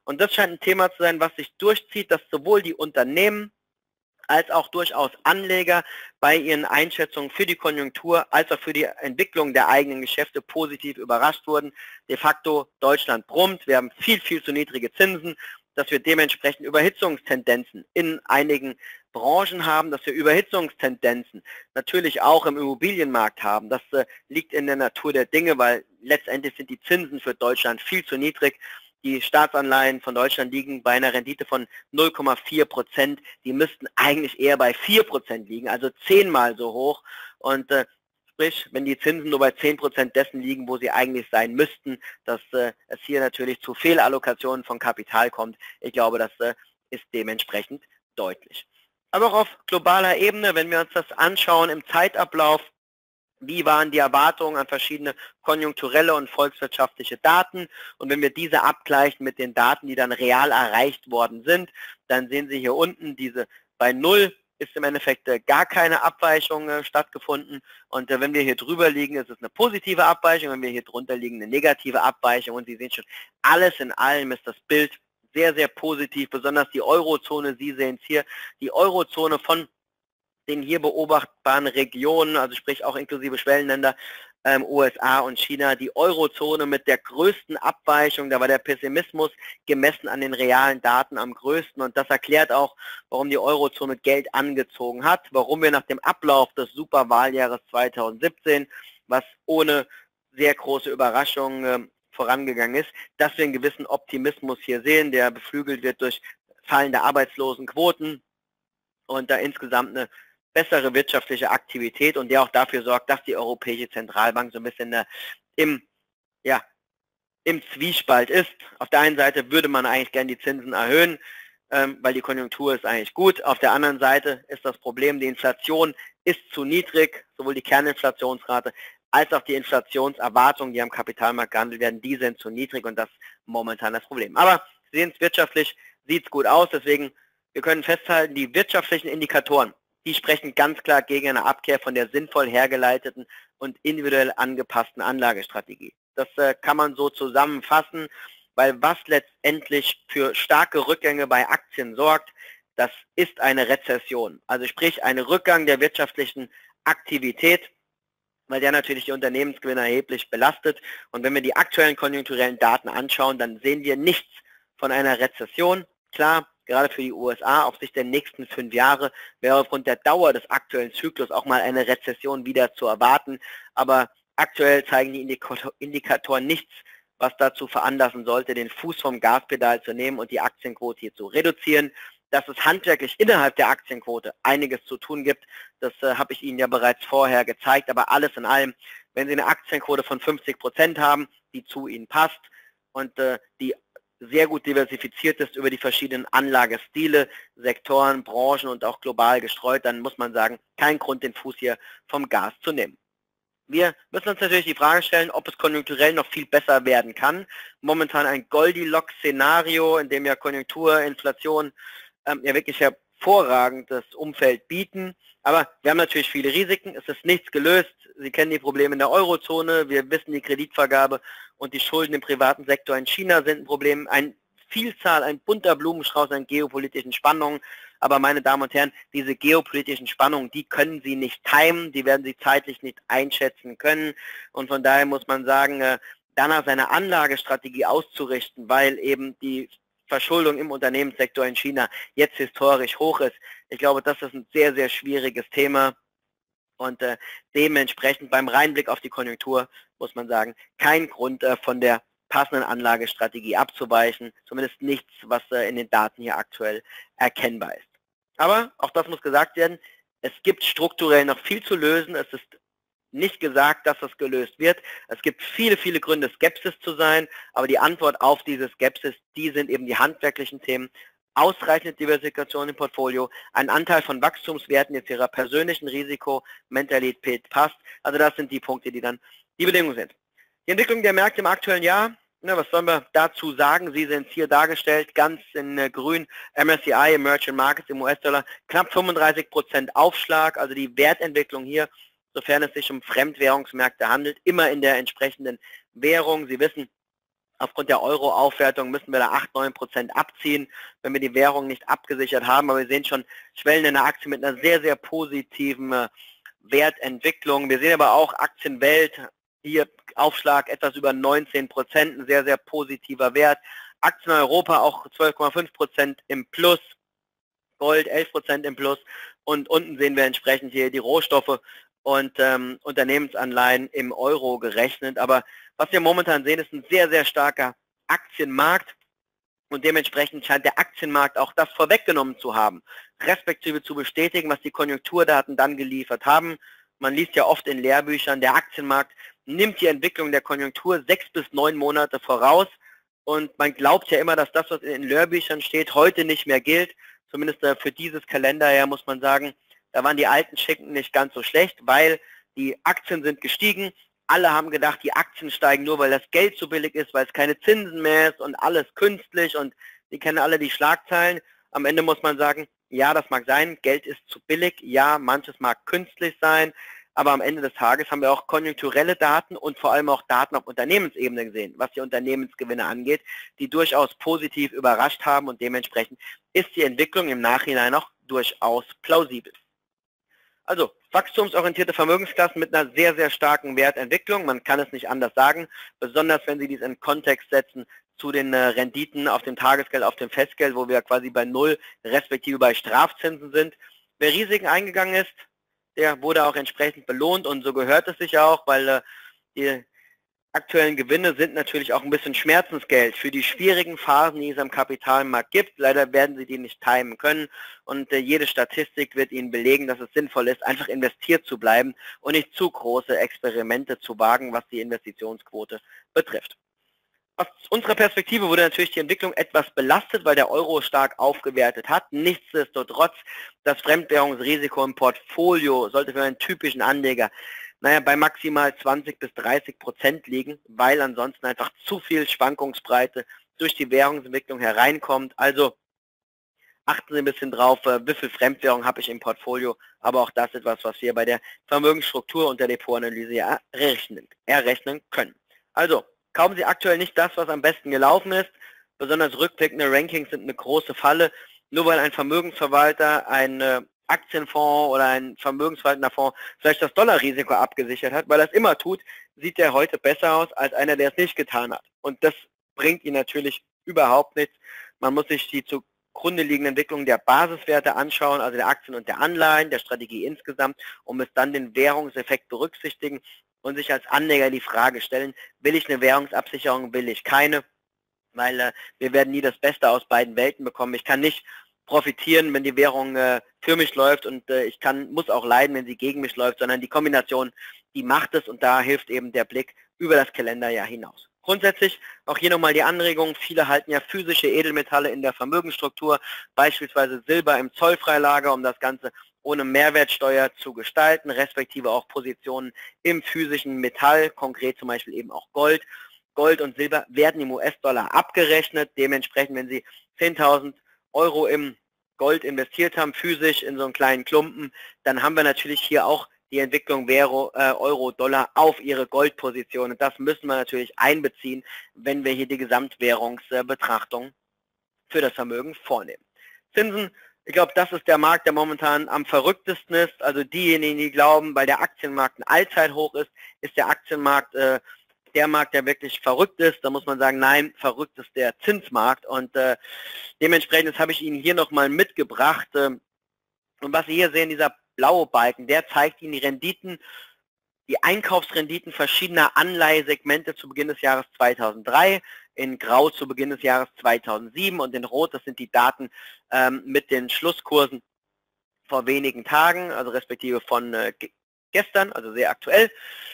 Und das scheint ein Thema zu sein, was sich durchzieht, dass sowohl die Unternehmen als auch durchaus Anleger bei ihren Einschätzungen für die Konjunktur als auch für die Entwicklung der eigenen Geschäfte positiv überrascht wurden. De facto Deutschland brummt, wir haben viel, viel zu niedrige Zinsen, dass wir dementsprechend Überhitzungstendenzen in einigen Branchen haben, dass wir Überhitzungstendenzen natürlich auch im Immobilienmarkt haben. Das liegt in der Natur der Dinge, weil letztendlich sind die Zinsen für Deutschland viel zu niedrig. Die Staatsanleihen von Deutschland liegen bei einer Rendite von 0,4%. Die müssten eigentlich eher bei 4% liegen, also 10-mal so hoch. Und sprich, wenn die Zinsen nur bei 10% dessen liegen, wo sie eigentlich sein müssten, dass es hier natürlich zu Fehlallokationen von Kapital kommt. Ich glaube, das ist dementsprechend deutlich. Aber auch auf globaler Ebene, wenn wir uns das anschauen im Zeitablauf, wie waren die Erwartungen an verschiedene konjunkturelle und volkswirtschaftliche Daten? Und wenn wir diese abgleichen mit den Daten, die dann real erreicht worden sind, dann sehen Sie hier unten, diese bei 0 ist im Endeffekt gar keine Abweichung stattgefunden. Und wenn wir hier drüber liegen, ist es eine positive Abweichung. Wenn wir hier drunter liegen, eine negative Abweichung. Und Sie sehen schon, alles in allem ist das Bild sehr, sehr positiv. Besonders die Eurozone, Sie sehen es hier, die Eurozone von den hier beobachtbaren Regionen, also sprich auch inklusive Schwellenländer, USA und China, die Eurozone mit der größten Abweichung, da war der Pessimismus gemessen an den realen Daten am größten und das erklärt auch, warum die Eurozone Geld angezogen hat, warum wir nach dem Ablauf des Superwahljahres 2017, was ohne sehr große Überraschung vorangegangen ist, dass wir einen gewissen Optimismus hier sehen, der beflügelt wird durch fallende Arbeitslosenquoten und da insgesamt eine bessere wirtschaftliche Aktivität und der auch dafür sorgt, dass die Europäische Zentralbank so ein bisschen im Zwiespalt ist. Auf der einen Seite würde man eigentlich gerne die Zinsen erhöhen, weil die Konjunktur ist eigentlich gut. Auf der anderen Seite ist das Problem, die Inflation ist zu niedrig, sowohl die Kerninflationsrate als auch die Inflationserwartungen, die am Kapitalmarkt gehandelt werden, die sind zu niedrig und das ist momentan das Problem. Aber Sie sehen es, wirtschaftlich sieht es gut aus, deswegen wir können festhalten, die wirtschaftlichen Indikatoren, die sprechen ganz klar gegen eine Abkehr von der sinnvoll hergeleiteten und individuell angepassten Anlagestrategie. Das kann man so zusammenfassen, weil was letztendlich für starke Rückgänge bei Aktien sorgt, das ist eine Rezession. Also sprich ein Rückgang der wirtschaftlichen Aktivität, weil der natürlich die Unternehmensgewinne erheblich belastet. Und wenn wir die aktuellen konjunkturellen Daten anschauen, dann sehen wir nichts von einer Rezession. Klar, gerade für die USA auf Sicht der nächsten 5 Jahre wäre aufgrund der Dauer des aktuellen Zyklus auch mal eine Rezession wieder zu erwarten. Aber aktuell zeigen die Indikatoren nichts, was dazu veranlassen sollte, den Fuß vom Gaspedal zu nehmen und die Aktienquote hier zu reduzieren. Dass es handwerklich innerhalb der Aktienquote einiges zu tun gibt, das habe ich Ihnen ja bereits vorher gezeigt. Aber alles in allem, wenn Sie eine Aktienquote von 50% haben, die zu Ihnen passt und die sehr gut diversifiziert ist über die verschiedenen Anlagestile, Sektoren, Branchen und auch global gestreut, dann muss man sagen, kein Grund, den Fuß hier vom Gas zu nehmen. Wir müssen uns natürlich die Frage stellen, ob es konjunkturell noch viel besser werden kann. Momentan ein Goldilocks-Szenario, in dem ja Konjunktur, Inflation ja wirklich hervorragendes Umfeld bieten. Aber wir haben natürlich viele Risiken. Es ist nichts gelöst. Sie kennen die Probleme in der Eurozone. Wir wissen, die Kreditvergabe und die Schulden im privaten Sektor in China sind ein Problem. Eine Vielzahl, ein bunter Blumenstrauß an geopolitischen Spannungen. Aber meine Damen und Herren, diese geopolitischen Spannungen, die können Sie nicht timen. Die werden Sie zeitlich nicht einschätzen können. Und von daher muss man sagen, danach seine Anlagestrategie auszurichten, weil eben die Verschuldung im Unternehmenssektor in China jetzt historisch hoch ist. Ich glaube, das ist ein sehr, sehr schwieriges Thema und dementsprechend beim Reinblick auf die Konjunktur muss man sagen, kein Grund von der passenden Anlagestrategie abzuweichen, zumindest nichts, was in den Daten hier aktuell erkennbar ist. Aber auch das muss gesagt werden, es gibt strukturell noch viel zu lösen, es ist nicht gesagt, dass das gelöst wird. Es gibt viele, viele Gründe, Skepsis zu sein, aber die Antwort auf diese Skepsis, die sind eben die handwerklichen Themen, ausreichende Diversifikation im Portfolio, ein Anteil von Wachstumswerten, jetzt ihrer persönlichen Risikomentalität passt. Also das sind die Punkte, die dann die Bedingungen sind. Die Entwicklung der Märkte im aktuellen Jahr, was sollen wir dazu sagen? Sie sind hier dargestellt, ganz in grün, MSCI, Emerging Markets im US-Dollar, knapp 35% Aufschlag, also die Wertentwicklung hier, sofern es sich um Fremdwährungsmärkte handelt, immer in der entsprechenden Währung. Sie wissen, Aufgrund der Euro-Aufwertung müssen wir da 8-9% abziehen, wenn wir die Währung nicht abgesichert haben. Aber wir sehen schon Schwellen in der Aktie mit einer sehr, sehr positiven Wertentwicklung. Wir sehen aber auch Aktienwelt, hier Aufschlag etwas über 19%, ein sehr, sehr positiver Wert. Aktien Europa auch 12,5% im Plus, Gold 11% im Plus und unten sehen wir entsprechend hier die Rohstoffe und Unternehmensanleihen im Euro gerechnet. Aber was wir momentan sehen, ist ein sehr, sehr starker Aktienmarkt und dementsprechend scheint der Aktienmarkt auch das vorweggenommen zu haben, respektive zu bestätigen, was die Konjunkturdaten dann geliefert haben. Man liest ja oft in Lehrbüchern, der Aktienmarkt nimmt die Entwicklung der Konjunktur 6 bis 9 Monate voraus und man glaubt ja immer, dass das, was in den Lehrbüchern steht, heute nicht mehr gilt. Zumindest für dieses Kalenderjahr muss man sagen, da waren die alten Schinken nicht ganz so schlecht, weil die Aktien sind gestiegen. Alle haben gedacht, die Aktien steigen nur, weil das Geld so billig ist, weil es keine Zinsen mehr ist und alles künstlich und die kennen alle die Schlagzeilen. Am Ende muss man sagen, ja, das mag sein, Geld ist zu billig, ja, manches mag künstlich sein, aber am Ende des Tages haben wir auch konjunkturelle Daten und vor allem auch Daten auf Unternehmensebene gesehen, was die Unternehmensgewinne angeht, die durchaus positiv überrascht haben und dementsprechend ist die Entwicklung im Nachhinein auch durchaus plausibel. Also wachstumsorientierte Vermögensklassen mit einer sehr, sehr starken Wertentwicklung. Man kann es nicht anders sagen, besonders wenn Sie dies in Kontext setzen zu den Renditen auf dem Tagesgeld, auf dem Festgeld, wo wir quasi bei Null respektive bei Strafzinsen sind. Wer Risiken eingegangen ist, der wurde auch entsprechend belohnt und so gehört es sich auch, weil die aktuellen Gewinne sind natürlich auch ein bisschen Schmerzensgeld für die schwierigen Phasen, die es am Kapitalmarkt gibt. Leider werden Sie die nicht timen können und jede Statistik wird Ihnen belegen, dass es sinnvoll ist, einfach investiert zu bleiben und nicht zu große Experimente zu wagen, was die Investitionsquote betrifft. Aus unserer Perspektive wurde natürlich die Entwicklung etwas belastet, weil der Euro stark aufgewertet hat. Nichtsdestotrotz, das Fremdwährungsrisiko im Portfolio sollte für einen typischen Anleger bei maximal 20 bis 30% liegen, weil ansonsten einfach zu viel Schwankungsbreite durch die Währungsentwicklung hereinkommt. Also achten Sie ein bisschen drauf, wie viel Fremdwährung habe ich im Portfolio, aber auch das ist etwas, was wir bei der Vermögensstruktur und der Depotanalyse errechnen können. Also, kaufen Sie aktuell nicht das, was am besten gelaufen ist. Besonders rückblickende Rankings sind eine große Falle. Nur weil ein Vermögensverwalter ein Aktienfonds oder ein vermögensverwaltender Fonds vielleicht das Dollarrisiko abgesichert hat, weil er es immer tut, sieht der heute besser aus als einer, der es nicht getan hat. Und das bringt ihn natürlich überhaupt nichts. Man muss sich die zugrunde liegende Entwicklung der Basiswerte anschauen, also der Aktien und der Anleihen, der Strategie insgesamt, um es dann den Währungseffekt berücksichtigen und sich als Anleger die Frage stellen, will ich eine Währungsabsicherung, will ich keine, weil wir werden nie das Beste aus beiden Welten bekommen. Ich kann nicht profitieren, wenn die Währung für mich läuft und ich muss auch leiden, wenn sie gegen mich läuft, sondern die Kombination, die macht es und da hilft eben der Blick über das Kalenderjahr hinaus. Grundsätzlich auch hier nochmal die Anregung, viele halten ja physische Edelmetalle in der Vermögensstruktur, beispielsweise Silber im Zollfreilager, um das Ganze ohne Mehrwertsteuer zu gestalten, respektive auch Positionen im physischen Metall, konkret zum Beispiel eben auch Gold. Gold und Silber werden im US-Dollar abgerechnet, dementsprechend, wenn Sie 10.000 Euro im Gold investiert haben, physisch in so einen kleinen Klumpen, dann haben wir natürlich hier auch die Entwicklung Euro-Dollar auf Ihre Goldposition. Und das müssen wir natürlich einbeziehen, wenn wir hier die Gesamtwährungsbetrachtung für das Vermögen vornehmen. Zinsen, ich glaube, das ist der Markt, der momentan am verrücktesten ist. Also diejenigen, die glauben, weil der Aktienmarkt ein Allzeithoch ist der Aktienmarkt der Markt, der wirklich verrückt ist. Da muss man sagen, nein, verrückt ist der Zinsmarkt. Und dementsprechend habe ich Ihnen hier nochmal mitgebracht. Und was Sie hier sehen, dieser blaue Balken, der zeigt Ihnen die Renditen, die Einkaufsrenditen verschiedener Anleihesegmente zu Beginn des Jahres 2003, in Grau zu Beginn des Jahres 2007 und in Rot, das sind die Daten mit den Schlusskursen vor wenigen Tagen, also respektive von gestern, also sehr aktuell.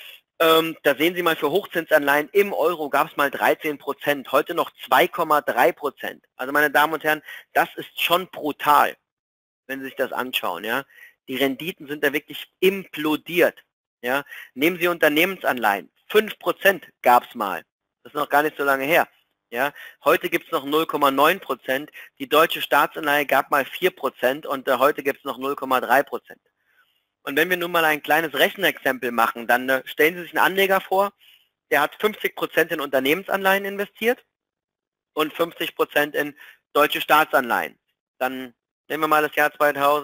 Da sehen Sie mal, für Hochzinsanleihen im Euro gab es mal 13%, heute noch 2,3%. Also meine Damen und Herren, das ist schon brutal, wenn Sie sich das anschauen. Ja? Die Renditen sind da wirklich implodiert. Ja? Nehmen Sie Unternehmensanleihen, 5% gab es mal. Das ist noch gar nicht so lange her. Ja? Heute gibt es noch 0,9%. Die deutsche Staatsanleihe gab mal 4% und heute gibt es noch 0,3%. Und wenn wir nun mal ein kleines Rechenexempel machen, dann stellen Sie sich einen Anleger vor, der hat 50% in Unternehmensanleihen investiert und 50% in deutsche Staatsanleihen. Dann nehmen wir mal das Jahr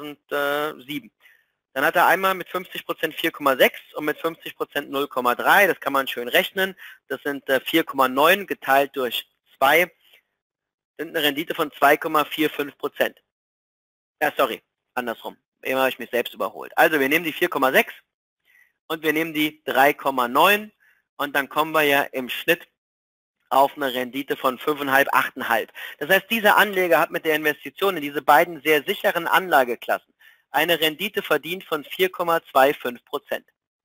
2007. Dann hat er einmal mit 50% 4,6 und mit 50% 0,3. Das kann man schön rechnen. Das sind 4,9 geteilt durch 2, sind eine Rendite von 2,45%. Sorry, andersrum. Eben habe ich mich selbst überholt. Also wir nehmen die 4,6 und wir nehmen die 3,9 und dann kommen wir ja im Schnitt auf eine Rendite von 5,5, 8,5. Das heißt, dieser Anleger hat mit der Investition in diese beiden sehr sicheren Anlageklassen eine Rendite verdient von 4,25%.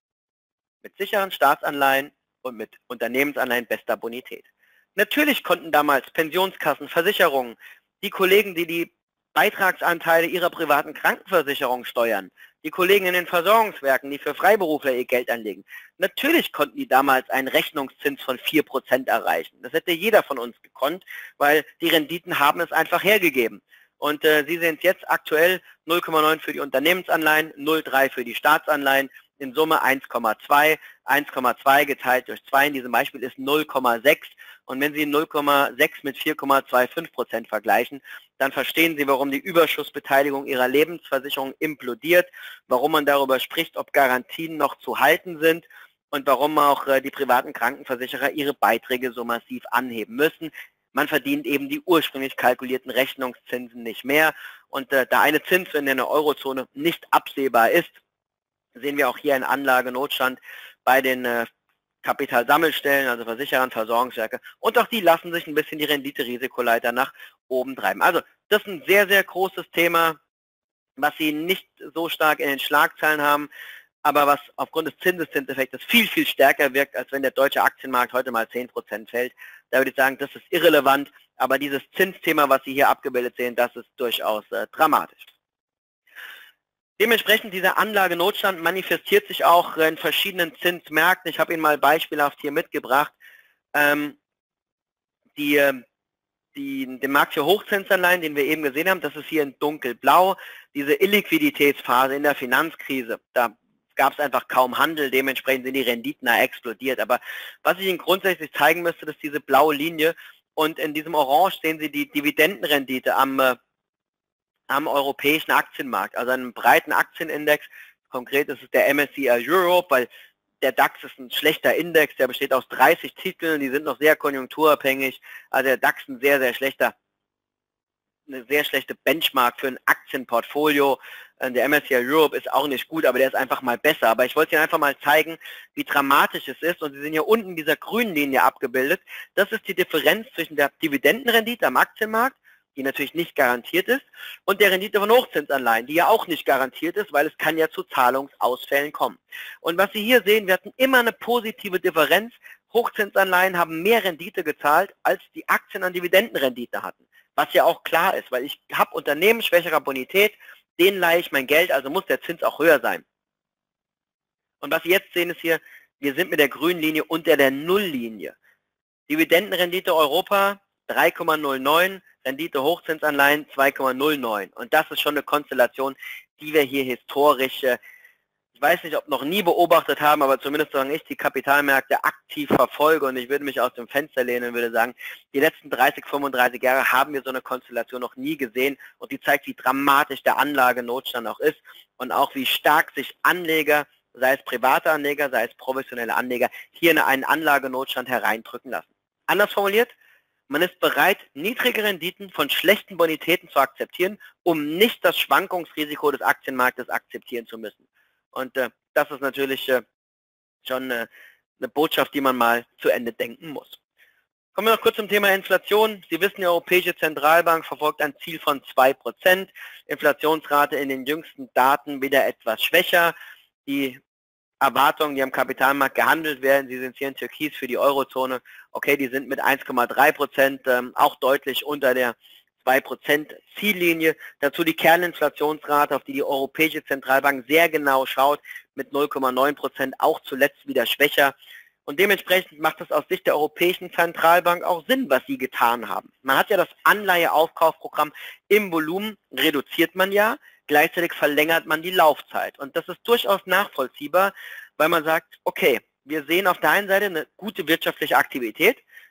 Mit sicheren Staatsanleihen und mit Unternehmensanleihen bester Bonität. Natürlich konnten damals Pensionskassen, Versicherungen, die Kollegen, die die Beitragsanteile ihrer privaten Krankenversicherung steuern, die Kollegen in den Versorgungswerken, die für Freiberufler ihr Geld anlegen, natürlich konnten die damals einen Rechnungszins von 4% erreichen. Das hätte jeder von uns gekonnt, weil die Renditen haben es einfach hergegeben. Und Sie sehen es jetzt aktuell 0,9 für die Unternehmensanleihen, 0,3 für die Staatsanleihen, in Summe 1,2. 1,2 geteilt durch 2 in diesem Beispiel ist 0,6. Und wenn Sie 0,6 mit 4,25% vergleichen, dann verstehen Sie, warum die Überschussbeteiligung Ihrer Lebensversicherung implodiert, warum man darüber spricht, ob Garantien noch zu halten sind und warum auch die privaten Krankenversicherer ihre Beiträge so massiv anheben müssen. Man verdient eben die ursprünglich kalkulierten Rechnungszinsen nicht mehr. Und da eine Zins in der Eurozone nicht absehbar ist, sehen wir auch hier einen Anlagenotstand bei den Kapitalsammelstellen, also Versicherern, Versorgungswerke. Und auch die lassen sich ein bisschen die Rendite-Risikoleiter nach oben treiben. Also das ist ein sehr, sehr großes Thema, was Sie nicht so stark in den Schlagzeilen haben, aber was aufgrund des Zinseszinseffektes viel, viel stärker wirkt, als wenn der deutsche Aktienmarkt heute mal 10% fällt. Da würde ich sagen, das ist irrelevant, aber dieses Zinsthema, was Sie hier abgebildet sehen, das ist durchaus dramatisch. Dementsprechend dieser Anlagenotstand manifestiert sich auch in verschiedenen Zinsmärkten. Ich habe Ihnen mal beispielhaft hier mitgebracht. Den Markt für Hochzinsanleihen, den wir eben gesehen haben, das ist hier in dunkelblau. Diese Illiquiditätsphase in der Finanzkrise, da gab es einfach kaum Handel, dementsprechend sind die Renditen da explodiert. Aber was ich Ihnen grundsätzlich zeigen müsste, ist diese blaue Linie. Und in diesem Orange sehen Sie die Dividendenrendite am europäischen Aktienmarkt, also einem breiten Aktienindex. Konkret ist es der MSCI Europe, weil der DAX ist ein schlechter Index, der besteht aus 30 Titeln, die sind noch sehr konjunkturabhängig. Also der DAX ist eine sehr schlechte Benchmark für ein Aktienportfolio. Der MSCI Europe ist auch nicht gut, aber der ist einfach mal besser. Aber ich wollte Ihnen einfach mal zeigen, wie dramatisch es ist. Und Sie sehen hier unten dieser grünen Linie abgebildet. Das ist die Differenz zwischen der Dividendenrendite am Aktienmarkt, die natürlich nicht garantiert ist, und der Rendite von Hochzinsanleihen, die ja auch nicht garantiert ist, weil es kann ja zu Zahlungsausfällen kommen. Und was Sie hier sehen, wir hatten immer eine positive Differenz. Hochzinsanleihen haben mehr Rendite gezahlt, als die Aktien an Dividendenrendite hatten. Was ja auch klar ist, weil ich habe Unternehmen schwächerer Bonität, denen leihe ich mein Geld, also muss der Zins auch höher sein. Und was Sie jetzt sehen ist hier, wir sind mit der grünen Linie unter der Nulllinie. Dividendenrendite Europa 3,09, Rendite Hochzinsanleihen 2,09. Und das ist schon eine Konstellation, die wir hier historisch, ich weiß nicht, ob noch nie beobachtet haben, aber zumindest solange ich die Kapitalmärkte aktiv verfolge, und ich würde mich aus dem Fenster lehnen und würde sagen, die letzten 30, 35 Jahre haben wir so eine Konstellation noch nie gesehen, und die zeigt, wie dramatisch der Anlagenotstand auch ist und auch wie stark sich Anleger, sei es private Anleger, sei es professionelle Anleger, hier in einen Anlagenotstand hereindrücken lassen. Anders formuliert, man ist bereit, niedrige Renditen von schlechten Bonitäten zu akzeptieren, um nicht das Schwankungsrisiko des Aktienmarktes akzeptieren zu müssen. Und das ist natürlich schon eine Botschaft, die man mal zu Ende denken muss. Kommen wir noch kurz zum Thema Inflation. Sie wissen, die Europäische Zentralbank verfolgt ein Ziel von 2%. Inflationsrate in den jüngsten Daten wieder etwas schwächer. Die Erwartungen, die am Kapitalmarkt gehandelt werden, Sie sind hier in Türkis für die Eurozone, okay, die sind mit 1,3% auch deutlich unter der 2% Ziellinie. Dazu die Kerninflationsrate, auf die die Europäische Zentralbank sehr genau schaut, mit 0,9%, auch zuletzt wieder schwächer. Und dementsprechend macht es aus Sicht der Europäischen Zentralbank auch Sinn, was sie getan haben. Man hat ja das Anleiheaufkaufprogramm im Volumen, reduziert man ja, gleichzeitig verlängert man die Laufzeit. Und das ist durchaus nachvollziehbar, weil man sagt, okay, wir sehen auf der einen Seite eine gute wirtschaftliche Aktivität,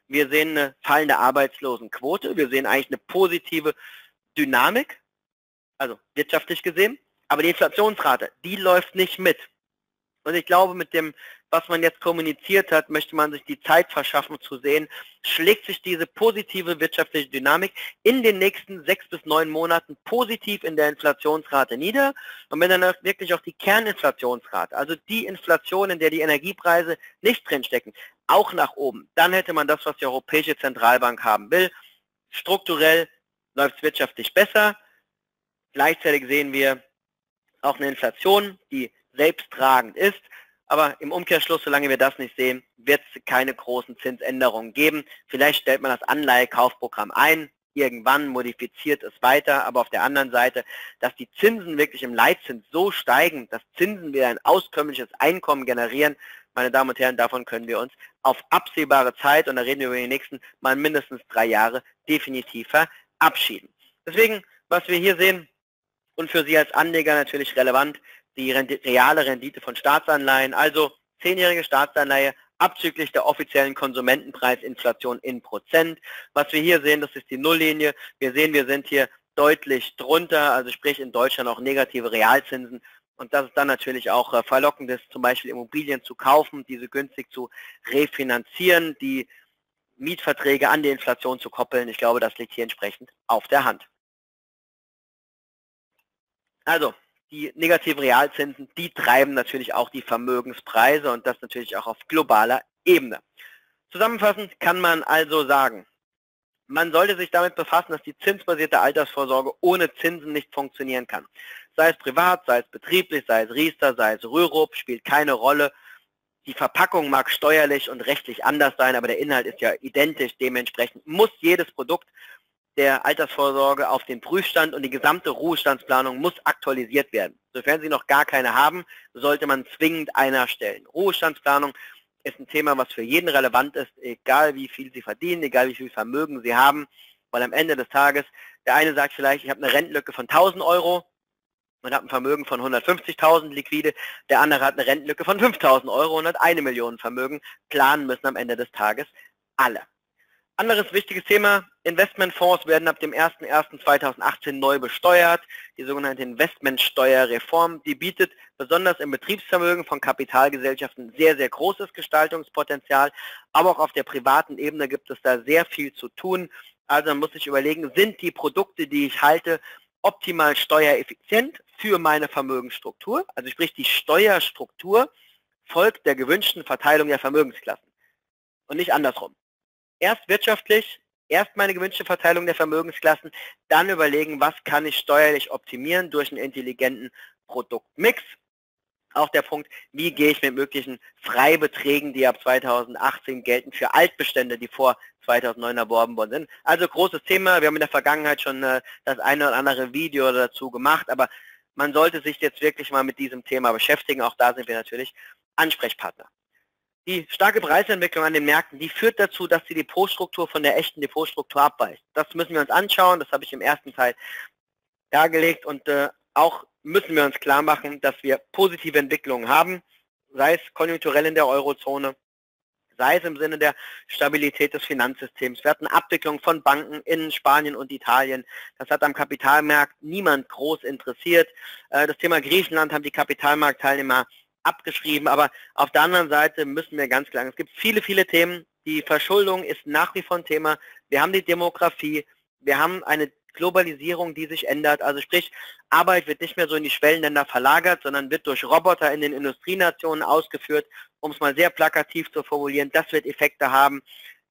Wir sehen eine fallende Arbeitslosenquote, wir sehen eigentlich eine positive Dynamik, also wirtschaftlich gesehen, aber die Inflationsrate, die läuft nicht mit. Und ich glaube, mit dem, was man jetzt kommuniziert hat, möchte man sich die Zeit verschaffen zu sehen, schlägt sich diese positive wirtschaftliche Dynamik in den nächsten 6 bis 9 Monaten positiv in der Inflationsrate nieder. Und wenn dann wirklich auch die Kerninflationsrate, also die Inflation, in der die Energiepreise nicht drinstecken, auch nach oben, dann hätte man das, was die Europäische Zentralbank haben will. Strukturell läuft es wirtschaftlich besser. Gleichzeitig sehen wir auch eine Inflation, die selbsttragend ist, aber im Umkehrschluss, solange wir das nicht sehen, wird es keine großen Zinsänderungen geben. Vielleicht stellt man das Anleihekaufprogramm ein, irgendwann modifiziert es weiter, aber auf der anderen Seite, dass die Zinsen wirklich im Leitzins so steigen, dass Zinsen wieder ein auskömmliches Einkommen generieren, meine Damen und Herren, davon können wir uns auf absehbare Zeit, und da reden wir über die nächsten mal mindestens 3 Jahre, definitiv verabschieden. Deswegen, was wir hier sehen, und für Sie als Anleger natürlich relevant, die reale Rendite von Staatsanleihen, also 10-jährige Staatsanleihe abzüglich der offiziellen Konsumentenpreisinflation in Prozent. Was wir hier sehen, das ist die Nulllinie. Wir sehen, wir sind hier deutlich drunter, also sprich in Deutschland auch negative Realzinsen. Und das ist dann natürlich auch verlockend ist, zum Beispiel Immobilien zu kaufen, diese günstig zu refinanzieren, die Mietverträge an die Inflation zu koppeln. Ich glaube, das liegt hier entsprechend auf der Hand. Also, die negativen Realzinsen, die treiben natürlich auch die Vermögenspreise und das natürlich auch auf globaler Ebene. Zusammenfassend kann man also sagen, man sollte sich damit befassen, dass die zinsbasierte Altersvorsorge ohne Zinsen nicht funktionieren kann. Sei es privat, sei es betrieblich, sei es Riester, sei es Rürup, spielt keine Rolle. Die Verpackung mag steuerlich und rechtlich anders sein, aber der Inhalt ist ja identisch. Dementsprechend muss jedes Produkt der Altersvorsorge auf den Prüfstand und die gesamte Ruhestandsplanung muss aktualisiert werden. Sofern Sie noch gar keine haben, sollte man zwingend eine erstellen. Ruhestandsplanung ist ein Thema, was für jeden relevant ist, egal wie viel Sie verdienen, egal wie viel Vermögen Sie haben, weil am Ende des Tages, der eine sagt vielleicht, ich habe eine Rentenlücke von 1.000 Euro und habe ein Vermögen von 150.000 liquide, der andere hat eine Rentenlücke von 5.000 Euro und hat 1 Million Vermögen. Planen müssen am Ende des Tages alle. Anderes wichtiges Thema, Investmentfonds werden ab dem 01.01.2018 neu besteuert. Die sogenannte Investmentsteuerreform, die bietet besonders im Betriebsvermögen von Kapitalgesellschaften sehr, sehr großes Gestaltungspotenzial. Aber auch auf der privaten Ebene gibt es da sehr viel zu tun. Also man muss sich überlegen, sind die Produkte, die ich halte, optimal steuereffizient für meine Vermögensstruktur? Also sprich, die Steuerstruktur folgt der gewünschten Verteilung der Vermögensklassen und nicht andersrum. Erst wirtschaftlich, erst meine gewünschte Verteilung der Vermögensklassen, dann überlegen, was kann ich steuerlich optimieren durch einen intelligenten Produktmix. Auch der Punkt, wie gehe ich mit möglichen Freibeträgen, die ab 2018 gelten, für Altbestände, die vor 2009 erworben worden sind. Also großes Thema, wir haben in der Vergangenheit schon das eine oder andere Video dazu gemacht, aber man sollte sich jetzt wirklich mal mit diesem Thema beschäftigen. Auch da sind wir natürlich Ansprechpartner. Die starke Preisentwicklung an den Märkten, die führt dazu, dass die Depotstruktur von der echten Depotstruktur abweicht. Das müssen wir uns anschauen, das habe ich im ersten Teil dargelegt und auch müssen wir uns klar machen, dass wir positive Entwicklungen haben, sei es konjunkturell in der Eurozone, sei es im Sinne der Stabilität des Finanzsystems. Wir hatten Abwicklung von Banken in Spanien und Italien. Das hat am Kapitalmarkt niemand groß interessiert. Das Thema Griechenland haben die Kapitalmarktteilnehmer abgeschrieben, aber auf der anderen Seite müssen wir ganz klar sagen, es gibt viele, viele Themen. Die Verschuldung ist nach wie vor ein Thema. Wir haben die Demografie, wir haben eine Globalisierung, die sich ändert. Also sprich, Arbeit wird nicht mehr so in die Schwellenländer verlagert, sondern wird durch Roboter in den Industrienationen ausgeführt, um es mal sehr plakativ zu formulieren. Das wird Effekte haben.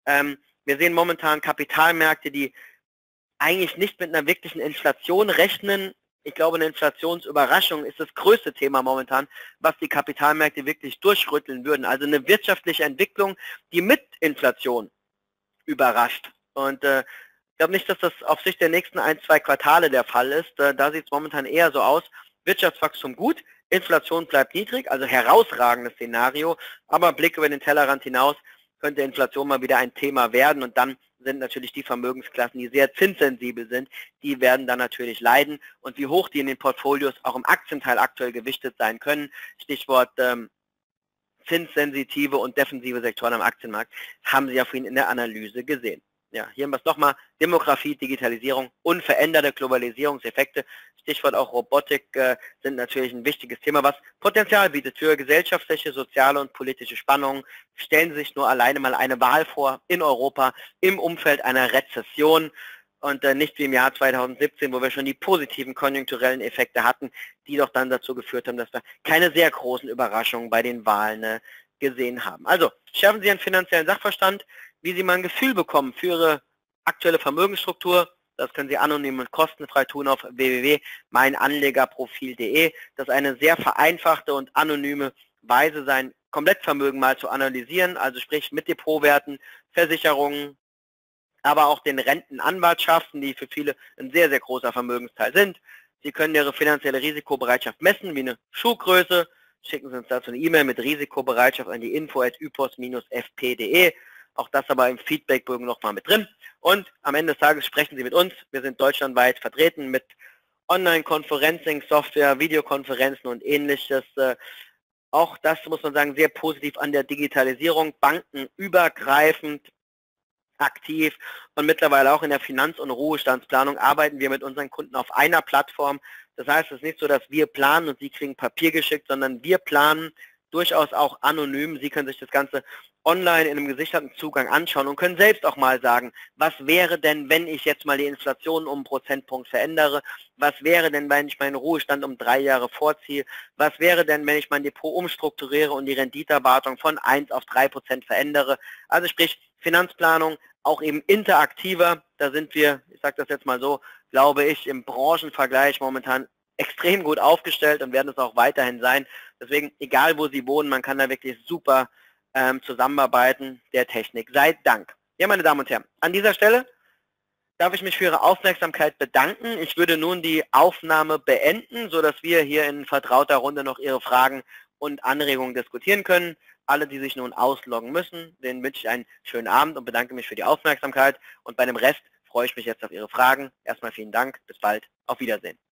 Wir sehen momentan Kapitalmärkte, die eigentlich nicht mit einer wirklichen Inflation rechnen. Ich glaube, eine Inflationsüberraschung ist das größte Thema momentan, was die Kapitalmärkte wirklich durchrütteln würden. Also eine wirtschaftliche Entwicklung, die mit Inflation überrascht. Und ich glaube nicht, dass das auf Sicht der nächsten 1, 2 Quartale der Fall ist. Da sieht es momentan eher so aus. Wirtschaftswachstum gut, Inflation bleibt niedrig, also herausragendes Szenario. Aber Blick über den Tellerrand hinaus könnte Inflation mal wieder ein Thema werden und dann sind natürlich die Vermögensklassen, die sehr zinssensibel sind, die werden dann natürlich leiden und wie hoch die in den Portfolios auch im Aktienteil aktuell gewichtet sein können. Stichwort zinssensitive und defensive Sektoren am Aktienmarkt, haben Sie ja vorhin in der Analyse gesehen. Ja, hier haben wir es nochmal, Demografie, Digitalisierung, unveränderte Globalisierungseffekte, Stichwort auch Robotik, sind natürlich ein wichtiges Thema, was Potenzial bietet für gesellschaftliche, soziale und politische Spannungen. Stellen Sie sich nur alleine mal eine Wahl vor in Europa im Umfeld einer Rezession und nicht wie im Jahr 2017, wo wir schon die positiven konjunkturellen Effekte hatten, die doch dann dazu geführt haben, dass wir keine sehr großen Überraschungen bei den Wahlen gesehen haben. Also, schaffen Sie einen finanziellen Sachverstand, wie Sie mal ein Gefühl bekommen für Ihre aktuelle Vermögensstruktur. Das können Sie anonym und kostenfrei tun auf www.meinanlegerprofil.de. Das ist eine sehr vereinfachte und anonyme Weise, sein Komplettvermögen mal zu analysieren, also sprich mit Depotwerten, Versicherungen, aber auch den Rentenanwartschaften, die für viele ein sehr, sehr großer Vermögensteil sind. Sie können Ihre finanzielle Risikobereitschaft messen, wie eine Schuhgröße. Schicken Sie uns dazu eine E-Mail mit Risikobereitschaft an die info@ypos-fp.de. Auch das aber im Feedbackbogen nochmal mit drin. Und am Ende des Tages sprechen Sie mit uns. Wir sind deutschlandweit vertreten mit Online-Conferencing, Software, Videokonferenzen und ähnliches. Auch das muss man sagen, sehr positiv an der Digitalisierung, bankenübergreifend aktiv und mittlerweile auch in der Finanz- und Ruhestandsplanung arbeiten wir mit unseren Kunden auf einer Plattform. Das heißt, es ist nicht so, dass wir planen und Sie kriegen Papier geschickt, sondern wir planen durchaus auch anonym. Sie können sich das Ganze online in einem gesicherten Zugang anschauen und können selbst auch mal sagen, was wäre denn, wenn ich jetzt mal die Inflation um einen Prozentpunkt verändere? Was wäre denn, wenn ich meinen Ruhestand um 3 Jahre vorziehe? Was wäre denn, wenn ich mein Depot umstrukturiere und die Renditeerwartung von 1 auf 3% verändere? Also sprich, Finanzplanung auch eben interaktiver. Da sind wir, ich sage das jetzt mal so, glaube ich, im Branchenvergleich momentan extrem gut aufgestellt und werden es auch weiterhin sein. Deswegen, egal wo Sie wohnen, man kann da wirklich super zusammenarbeiten. Der Technik sei Dank. Ja, meine Damen und Herren, an dieser Stelle darf ich mich für Ihre Aufmerksamkeit bedanken. Ich würde nun die Aufnahme beenden, sodass wir hier in vertrauter Runde noch Ihre Fragen und Anregungen diskutieren können. Alle, die sich nun ausloggen müssen, denen wünsche ich einen schönen Abend und bedanke mich für die Aufmerksamkeit. Und bei dem Rest freue ich mich jetzt auf Ihre Fragen. Erstmal vielen Dank, bis bald, auf Wiedersehen.